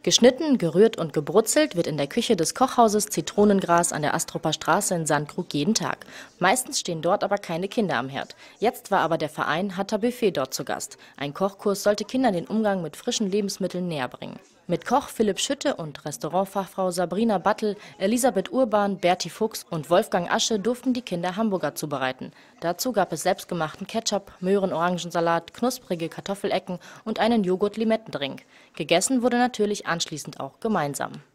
Geschnitten, gerührt und gebrutzelt wird in der Küche des Kochhauses Zitronengras an der Astropper Straße in Sandkrug jeden Tag. Meistens stehen dort aber keine Kinder am Herd. Jetzt war aber der Verein Hatter Buffet dort zu Gast. Ein Kochkurs sollte Kindern den Umgang mit frischen Lebensmitteln näher bringen. Mit Koch Philipp Schütte und Restaurantfachfrau Sabrina Battel, Elisabeth Urban, Berti Fuchs und Wolfgang Asche durften die Kinder Hamburger zubereiten. Dazu gab es selbstgemachten Ketchup, Möhren-Orangensalat, knusprige Kartoffelecken und einen Joghurt-Limettendrink. Gegessen wurde natürlich anschließend auch gemeinsam.